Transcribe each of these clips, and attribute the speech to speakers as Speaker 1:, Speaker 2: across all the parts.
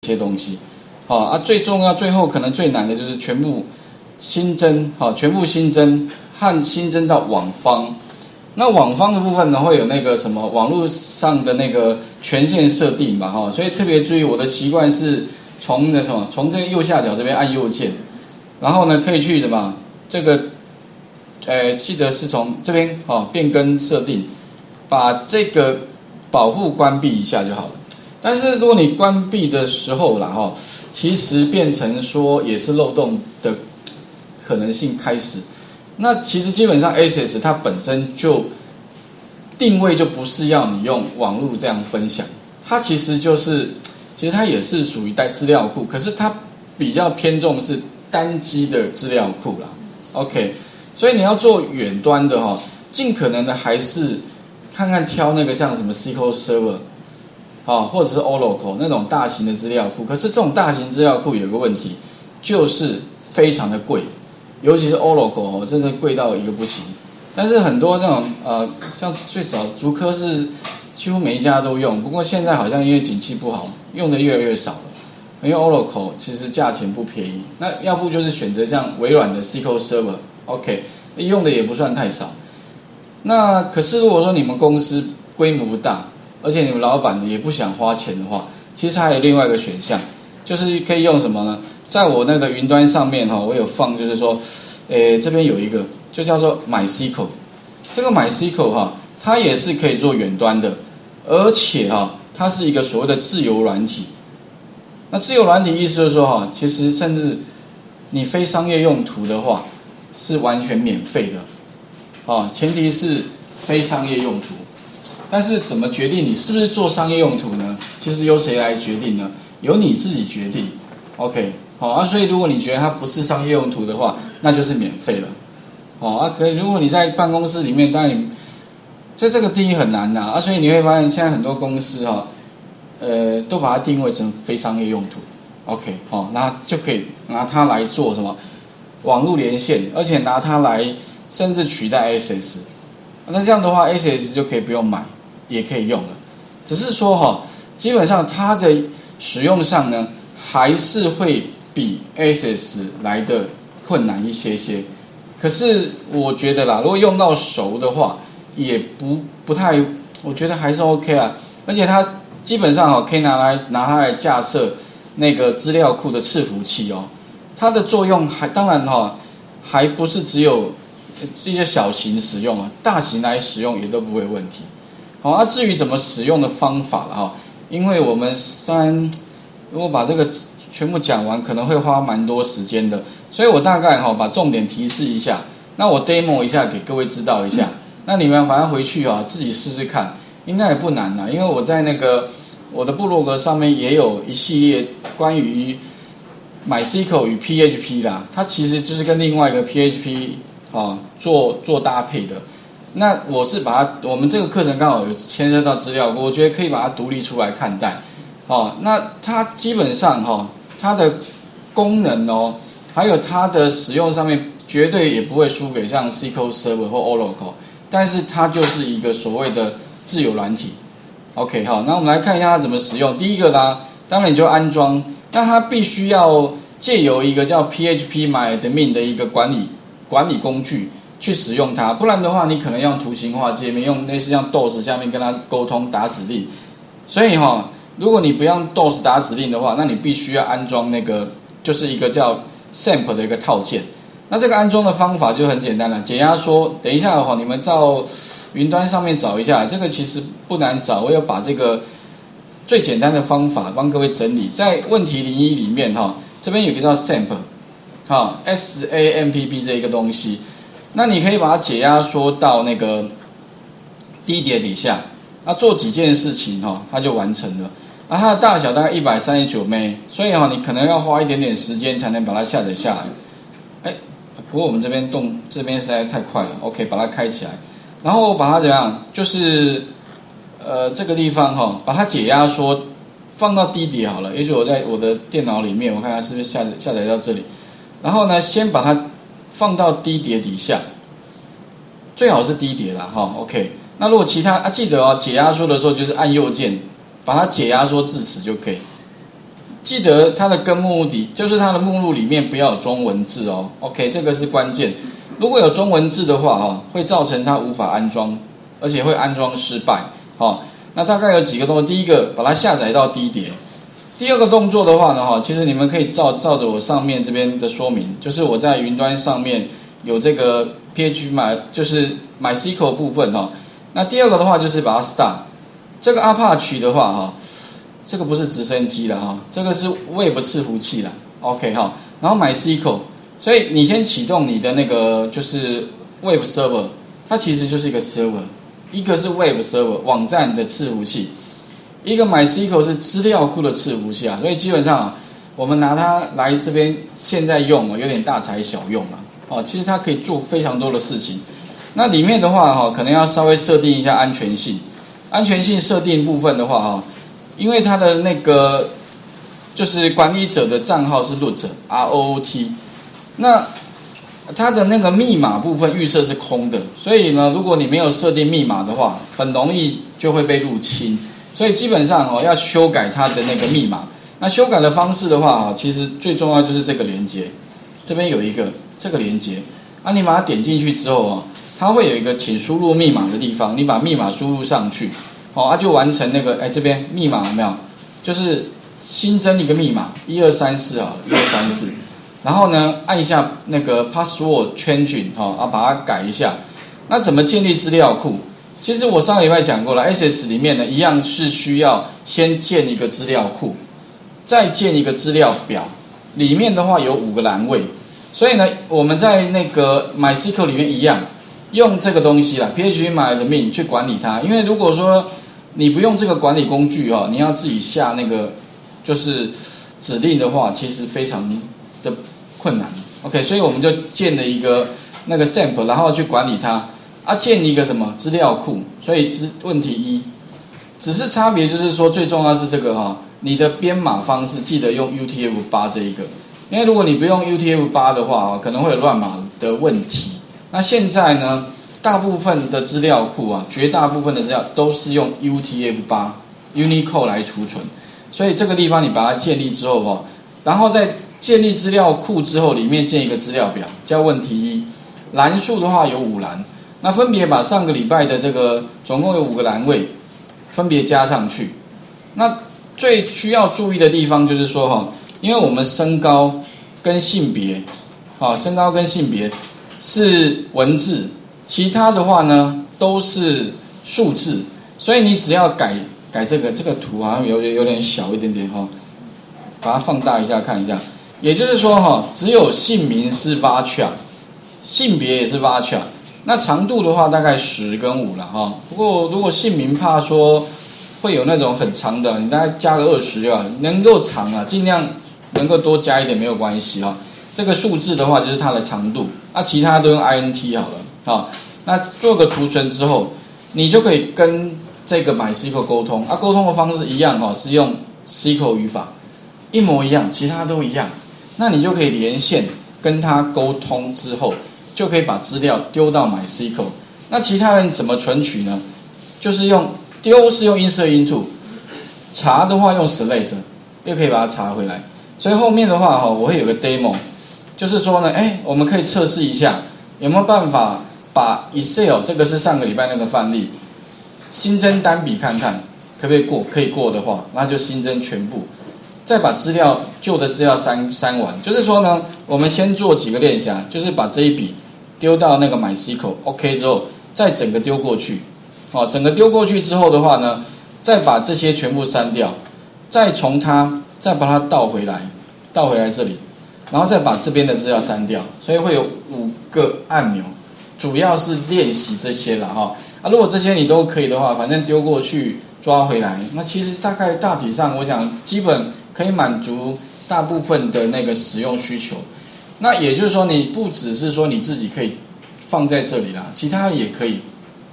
Speaker 1: 些东西。好啊，最重要最后可能最难的就是全部新增，好，全部新增和新增到网方。那网方的部分呢，会有那个什么网络上的那个权限设定嘛，哈，所以特别注意，我的习惯是从那什么，从这个右下角这边按右键，然后呢可以去什么这个，记得是从这边变更设定，把这个保护关闭一下就好了。但是如果你关闭的时候啦，哈，其实变成说也是漏洞的可能性开始。那其实基本上 Access 它本身就定位就不是要你用网络这样分享，它其实它也是属于带资料库，可是它比较偏重是单机的资料库啦。OK， 所以你要做远端的哈，尽可能的还是看看挑那个像什么 SQL Server 或者是 Oracle 那种大型的资料库。可是这种大型资料库有个问题，就是非常的贵。尤其是 Oracle 真的贵到一个不行，但是很多那种像最少竹科是几乎每一家都用，不过现在好像因为景气不好，用的越来越少了。因为 Oracle 其实价钱不便宜，那要不就是选择像微软的 SQL Server，OK， 用的也不算太少。那可是如果说你们公司规模不大，而且你们老板也不想花钱的话，其实还有另外一个选项，就是可以用什么呢？在我那个云端上面我有放，就是说，这边有一个就叫做 MySQL， 这个 MySQL它也是可以做远端的，而且它是一个所谓的自由软体。那自由软体意思就是说其实甚至你非商业用途的话是完全免费的，前提是非商业用途。但是怎么决定你是不是做商业用途呢？其实由谁来决定呢？由你自己决定。OK。所以如果你觉得它不是商业用途的话，那就是免费了。可以，如果你在办公室里面，当然所以这个定义很难呐。所以你会发现现在很多公司都把它定位成非商业用途。OK， 那就可以拿它来做什么网络连线，而且拿它来甚至取代 Access。那这样的话 ，Access 就可以不用买，也可以用了。只是说基本上它的使用上呢，还是会比 Access 来的困难一些些，可是我觉得啦，如果用到熟的话，也不太，我觉得还是 OK 啊。而且它基本上可以拿它来架设那个资料库的伺服器它的作用当然还不是只有一些小型使用大型来使用也都不会有问题。至于怎么使用的方法了因为我们如果把这个全部讲完可能会花蛮多时间的，所以我大概把重点提示一下，那我 demo 一下给各位知道一下，那你们反正回去自己试试看，应该也不难啦，因为我在那个我的部落格上面也有一系列关于 MySQL 与 PHP 啦，它其实就是跟另外一个 PHP 做搭配的。那我是我们这个课程刚好有牵涉到资料，我觉得可以把它独立出来看待。那它基本上它的功能还有它的使用上面绝对也不会输给像 SQL Server 或 Oracle， 但是它就是一个所谓的自由软体。OK， 那我们来看一下它怎么使用。第一个啦，当然你就安装，那它必须要借由一个叫 PHP-MyAdmin 的一个管理工具去使用它，不然的话你可能用图形化界面，用类似像 DOS 下面跟它沟通打指令。所以如果你不用 DOS 打指令的话，那你必须要安装那个就是一个叫 SAMP 的一个套件。那这个安装的方法就很简单了，解压缩。等一下你们照云端上面找一下，这个其实不难找，我有把这个最简单的方法帮各位整理在问题01里面这边有个叫 SAMP，SAMPP 这一个东西，那你可以把它解压缩到那个低碟底下，那做几件事情它就完成了。它的大小大概139 MB， 所以你可能要花一点点时间才能把它下载下来。不过我们这边实在太快了 ，OK， 把它开起来，然后把它怎样，就是这个地方把它解压缩放到低碟好了。也许我在我的电脑里面，我看它是不是下载到这里，然后呢，先把它放到低碟底下，最好是低碟啦，OK。那如果其他记得解压缩的时候就是按右键把它解压缩至此就可以。 记得它的根目录就是它的目录里面不要有中文字哦。OK， 这个是关键。如果有中文字的话会造成它无法安装，而且会安装失败。那大概有几个动作，第一个把它下载到低碟。第二个动作的话呢，其实你们可以照着我上面这边的说明，就是我在云端上面有这个 PHP 就是 MySQL 部分那第二个的话就是把它 start。这个 Apache 的话这个不是直升机了这个是 Web 伺服器啦。OK 然后 MySQL， 所以你先启动你的那个就是 Web Server， 它其实就是一个 Server， 一个是 Web Server 网站的伺服器。一个 MySQL 是资料库的伺服器所以基本上我们拿它来这边现在用有点大材小用其实它可以做非常多的事情。那里面的话可能要稍微设定一下安全性。安全性设定部分的话因为它的那个就是管理者的账号是 root， 那它的那个密码部分预设是空的，所以呢，如果你没有设定密码的话，很容易就会被入侵。所以基本上要修改它的那个密码。那修改的方式的话其实最重要就是这个连接，这边有一个这个连接你把它点进去之后它会有一个请输入密码的地方，你把密码输入上去就完成那个这边密码有没有？就是新增一个密码12341234，然后呢按一下那个 password changing 把它改一下。那怎么建立资料库？其实我上个礼拜讲过了 ，SS 里面呢一样是需要先建一个资料库，再建一个资料表，里面的话有5个栏位，所以呢我们在那个 MySQL 里面一样用这个东西啦 phpMyAdmin 去管理它。因为如果说你不用这个管理工具你要自己下那个就是指令的话，其实非常的困难。OK， 所以我们就建了一个那个 sample， 然后去管理它。建一个什么资料库？所以问题一，只是差别就是说最重要是这个你的编码方式记得用 UTF-8 这一个，因为如果你不用 UTF-8 的话可能会有乱码的问题。那现在呢，大部分的资料库绝大部分的资料都是用 UTF-8 Unicode 来储存，所以这个地方你把它建立之后然后在建立资料库之后，里面建一个资料表，叫问题一，栏数的话有5栏。那分别把上个礼拜的这个总共有5个栏位分别加上去。那最需要注意的地方就是说因为我们身高跟性别身高跟性别是文字，其他的话呢都是数字，所以你只要改这个图好像有点小一点点把它放大一下看一下。也就是说只有姓名是 varchar， 性别也是 varchar。那长度的话大概10跟5了不过如果姓名怕说会有那种很长的，你大概加个20就好，能够长尽量能够多加一点没有关系这个数字的话就是它的长度，其他都用 int 好了那做个储存之后，你就可以跟这个 MySQL 沟通沟通的方式一样是用 SQL 语法，一模一样，其他都一样。那你就可以连线跟他沟通之后，就可以把资料丢到 MySQL。那其他人怎么存取呢？就是用丢是用 insert into， 查的话用 select， 又可以把它查回来。所以后面的话我会有个 demo， 就是说呢，我们可以测试一下有没有办法把 Excel 这个是上个礼拜那个范例，新增单笔看看可不可以过，可以过的话，那就新增全部。再把旧的资料删完，就是说呢，我们先做几个练习就是把这一笔丢到那个 MySQL OK 之后，再整个丢过去，整个丢过去之后的话呢，再把这些全部删掉，再把它倒回来这里，然后再把这边的资料删掉，所以会有5个按钮，主要是练习这些了如果这些你都可以的话，反正丢过去抓回来，那其实大体上我想基本可以满足大部分的那个使用需求。那也就是说你不只是说你自己可以放在这里啦，其他也可以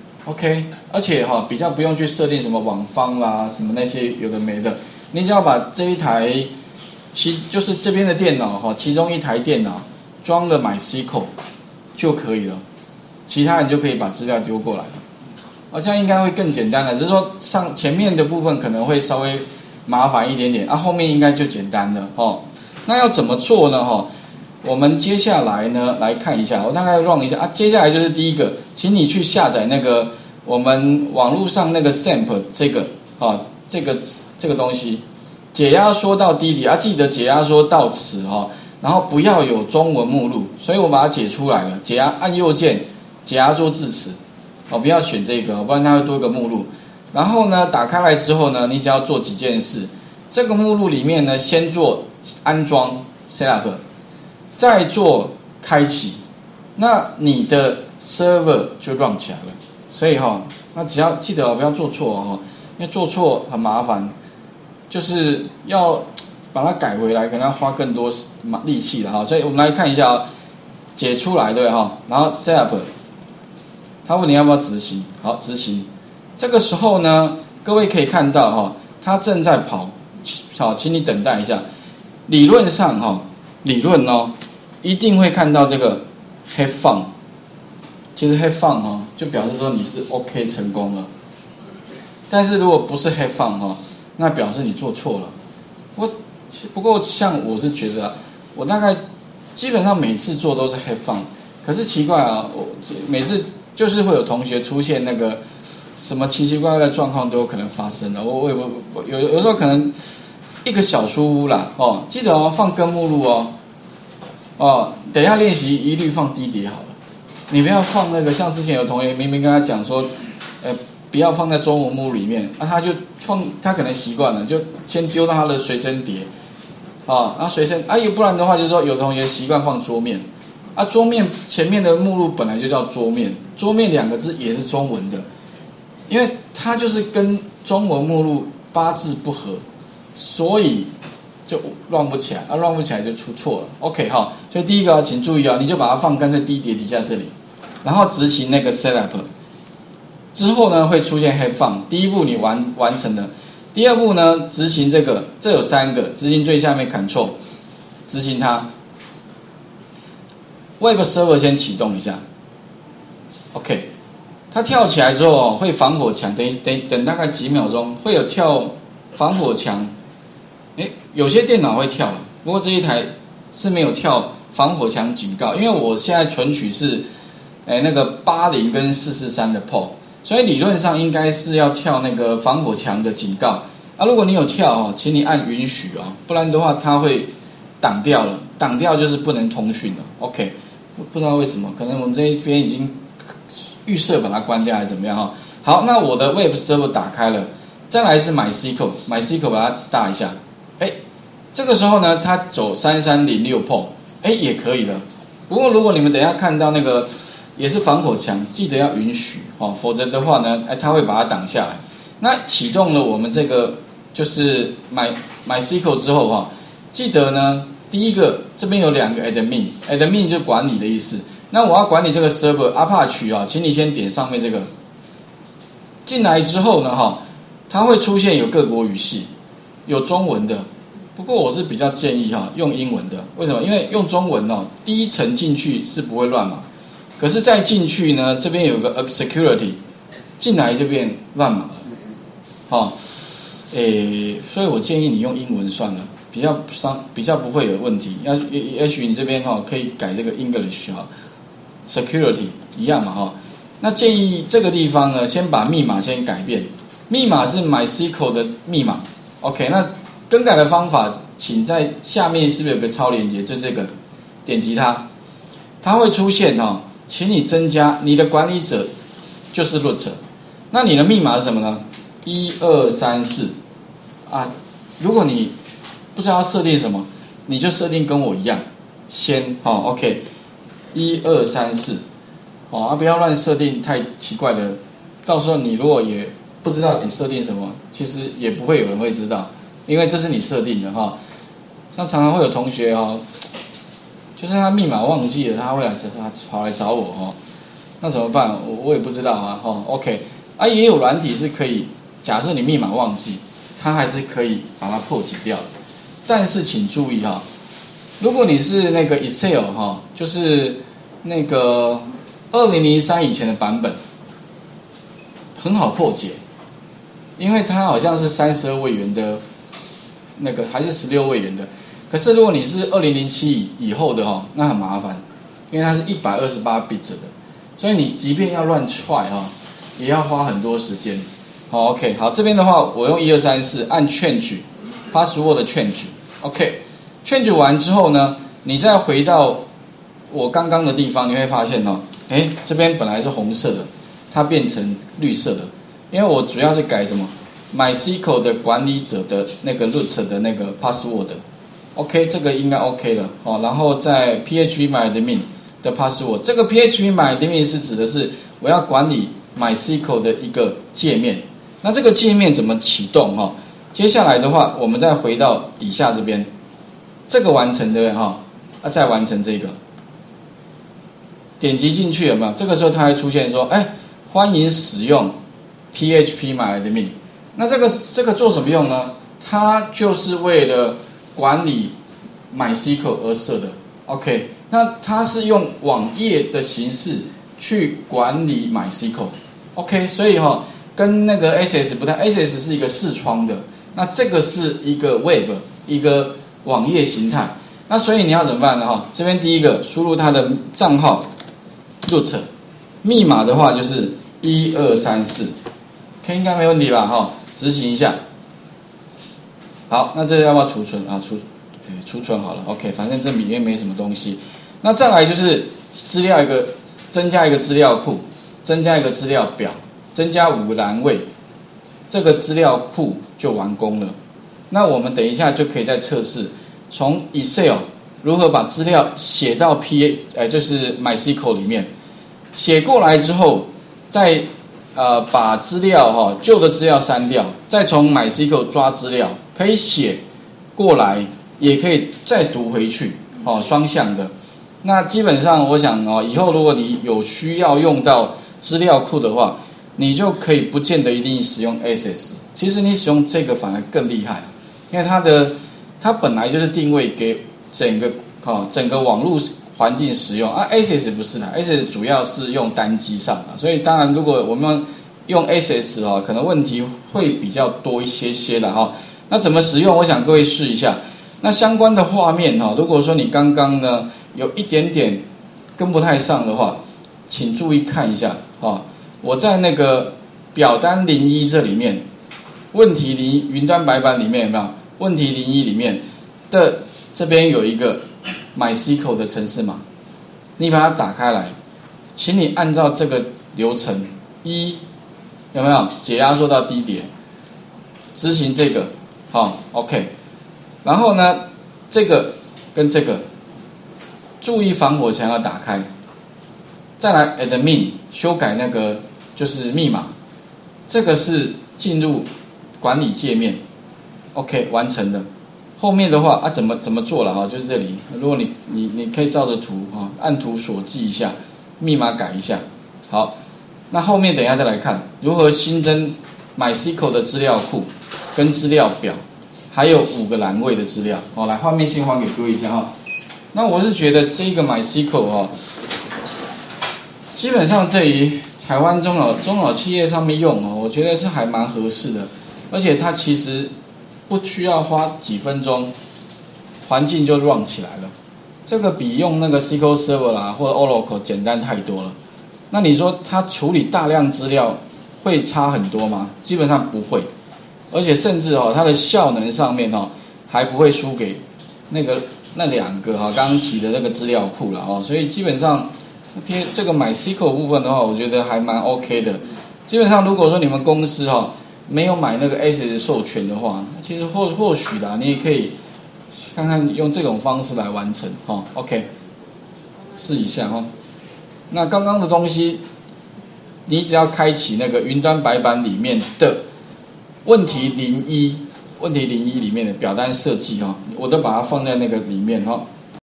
Speaker 1: OK， 而且比较不用去设定什么网方啦什么那些有的没的，你只要把这一台就是这边的电脑其中一台电脑装了 MySQL 就可以了，其他人就可以把资料丢过来这样应该会更简单了。只是说前面的部分可能会稍微麻烦一点点，后面应该就简单了哦。那要怎么做呢？我们接下来呢来看一下，我大概 run 一下接下来就是第一个，请你去下载那个我们网络上那个 SAMP 这个这个东西，解压缩到低底记得解压缩到此然后不要有中文目录，所以我把它解出来了，按右键解压缩至此不要选这个，不然它会多一个目录。然后呢，打开来之后呢，你只要做几件事。这个目录里面呢，先做安装 setup， 再做开启，那你的 server 就 run 起来了。所以那只要记得不要做错因为做错很麻烦，就是要把它改回来，可能要花更多力气了所以我们来看一下解出来对然后 setup， 他问你要不要执行，好执行。这个时候呢，各位可以看到它正在跑，好，请你等待一下。理论上理论一定会看到这个 have fun， 其实 have fun 就表示说你是 OK 成功了。但是如果不是 have fun 那表示你做错了。不过像我是觉得我大概基本上每次做都是 have fun， 可是奇怪我每次就是会有同学出现那个什么奇奇怪怪的状况都有可能发生的。我有时候可能一个小疏忽啦记得放根目录等一下练习一律放低碟好了，你不要放那个像之前有同学明明跟他讲说不要放在中文目录里面他就他可能习惯了，就先丢到他的随身碟随身不然的话就是说有同学习惯放桌面桌面前面的目录本来就叫桌面，桌面2个字也是中文的，因为它就是跟中文目录8字不合，所以就乱不起来乱不起来就出错了。 OK 所以第一个请注意你就把它放干脆低碟底下这里，然后执行那个 setup之后呢，会出现 have fun。第一步你完成了，第二步呢，执行这有3个，执行最下面 Control， 执行它。Web Server 先启动一下 ，OK， 它跳起来之后会防火墙，等大概几秒钟会有跳防火墙。有些电脑会跳，不过这一台是没有跳防火墙警告，因为我现在存取是那个80跟443的 port。所以理论上应该是要跳那个防火墙的警告如果你有跳请你按允许不然的话它会挡掉了，挡掉就是不能通讯了。OK， 不知道为什么，可能我们这一边已经预设把它关掉还是怎么样好，那我的 Web Server 打开了，再来是 MySQL 把它 start 一下，这个时候呢它走3306 port 也可以了。不过如果你们等一下看到那个也是防火墙，记得要允许否则的话呢，它会把它挡下来。那启动了我们这个就是 MySQL 之后记得呢，第一个这边有2个 admin 就管理的意思。那我要管理这个 server Apache 请你先点上面这个。进来之后呢它会出现有各国语系，有中文的。不过我是比较建议用英文的，为什么？因为用中文第一层进去是不会乱码。可是再进去呢，这边有个 security， 进来就变乱码了，所以我建议你用英文算了，比较不会有问题。也许你这边可以改这个 English security 一样嘛那建议这个地方呢，先把密码先改变，密码是 MySQL 的密码。OK， 那更改的方法，请在下面是不是有个超连结？就这个，点击它，它会出现请你增加你的管理者就是 root， 那你的密码是什么呢？1234如果你不知道设定什么，你就设定跟我一样，先OK 1234不要乱设定太奇怪的，到时候你如果也不知道你设定什么，其实也不会有人会知道，因为这是你设定的像常常会有同学就是他密码忘记了，他会跑来找我那怎么办？我也不知道OK， 也有软体是可以，假设你密码忘记，它还是可以把它破解掉的。但是请注意如果你是那个 Excel 就是那个2003以前的版本，很好破解，因为它好像是32位元的那个还是16位元的。可是如果你是2007以后的哈，那很麻烦，因为它是128bit 的，所以你即便要乱踹哈，也要花很多时间。好 ，OK， 好，这边的话我用1234按 change password 的 change，OK，change 完之后呢，你再回到我刚刚的地方，你会发现哦，这边本来是红色的，它变成绿色的，因为我主要是改什么 MySQL 的管理者的那个 root 的那个 password。OK， 这个应该 OK 了，然后在 phpMyAdmin 的 password， 这个 phpMyAdmin 是指的是我要管理 MySQL 的一个界面，那这个界面怎么启动接下来的话，我们再回到底下这边，这个完成对不对再完成这个，点击进去有没有？这个时候它会出现说，欢迎使用 phpMyAdmin， 那这个做什么用呢？它就是为了管理 MySQL 而设的 ，OK， 那它是用网页的形式去管理 MySQL，OK， 所以跟那个 SS 不太 ，SS 是一个视窗的，那这个是一个 Web 一个网页形态，那所以你要怎么办呢？这边第一个输入它的账号 root， 密码的话就是1234，OK 应该没问题吧？执行一下。好，那这要不要储存啊？储存好了 ，OK， 反正这里面没什么东西。那再来就是资料增加一个资料库，增加一个资料表，增加5个栏位，这个资料库就完工了。那我们等一下就可以再测试，从 Excel 如何把资料写到就是 MySQL 里面，写过来之后，再把资料旧的资料删掉，再从 MySQL 抓资料。可以写过来，也可以再读回去，双向的。那基本上，我想以后如果你有需要用到资料库的话，你就可以不见得一定使用 SS， 其实你使用这个反而更厉害，因为它本来就是定位给整个网络环境使用SS 不是的 ，SS 主要是用单机上的，所以当然如果我们用 SS 可能问题会比较多一些的那怎么使用？我想各位试一下。那相关的画面如果说你刚刚呢有一点点跟不太上的话，请注意看一下我在那个表单01这里面，问题云端白板里面有没有？问题01里面的这边有一个 MySQL 的程式码，你把它打开来，请你按照这个流程有没有解压缩到低点，执行这个。OK， 然后呢，这个跟这个，注意防火墙要打开，再来 admin 修改那个就是密码，这个是进入管理界面 ，OK 完成的。后面的话怎么做了就是这里，如果你可以照着图按图索骥一下，密码改一下。好，那后面等一下再来看如何新增 MySQL 的资料库跟资料表。还有5个栏位的资料，来画面先还给各位一下那我是觉得这个 MySQL基本上对于台湾中老企业上面用我觉得是还蛮合适的，而且它其实不需要花几分钟，环境就 run 起来了。这个比用那个 SQL Server 啦或者 Oracle 简单太多了。那你说它处理大量资料会差很多吗？基本上不会。而且甚至它的效能上面还不会输给那2个刚刚提的那个资料库了所以基本上这个MySQL部分的话，我觉得还蛮 OK 的。基本上如果说你们公司没有买那个 SS 授权的话，其实或许啦，你也可以看看用这种方式来完成OK， 试一下那刚刚的东西，你只要开启那个云端白板里面的问题01里面的表单设计我都把它放在那个里面